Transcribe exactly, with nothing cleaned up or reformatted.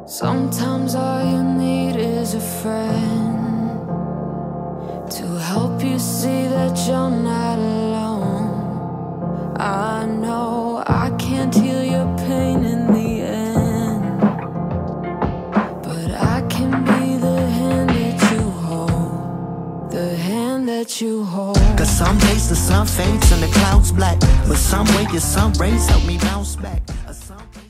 Sometimes all you need is a friend to help you see that you're not alone. I know I can't heal your pain in the end, but I can be the hand that you hold, the hand that you hold. Cause some days the sun fades and the clouds black, but some way your sun rays help me bounce back.